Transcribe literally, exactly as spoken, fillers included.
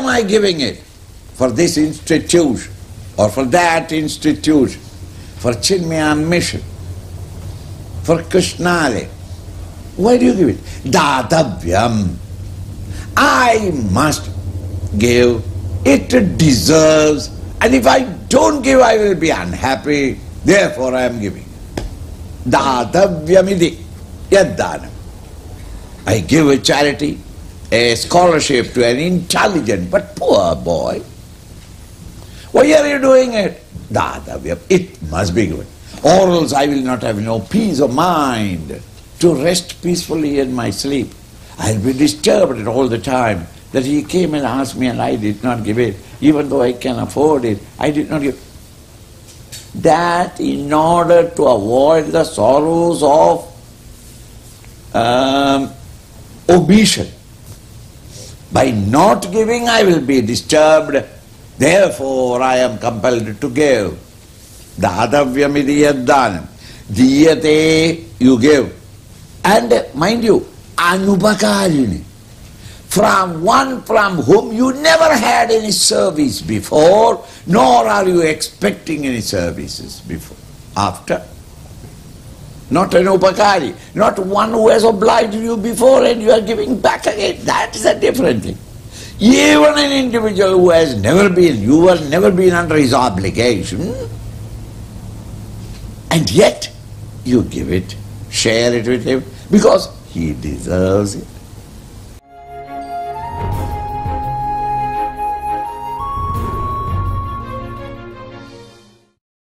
I giving it? For this institution, or for that institution, for Chinmaya Mission, for Krishnale. Why do you give it? Dadavyam. I must give. It deserves. And if I don't give, I will be unhappy. Therefore I am giving. Dadavyamidi yaddanam. I give a charity, a scholarship to an intelligent but poor boy. Why are you doing it? Dadavyam. It must be given. Or else I will not have no peace of mind to rest peacefully in my sleep. I will be disturbed all the time that he came and asked me and I did not give it. Even though I can afford it, I did not give. That in order to avoid the sorrows of um, omission. By not giving, I will be disturbed. Therefore, I am compelled to give. Dadavyamidi yaddanam. Diyate, you give. And mind you, anubakarini. From one from whom you never had any service before, nor are you expecting any services before, after. Not an upakari, not one who has obliged you before and you are giving back again. That is a different thing. Even an individual who has never been, you have never been under his obligation, and yet you give it, share it with him, because he deserves it.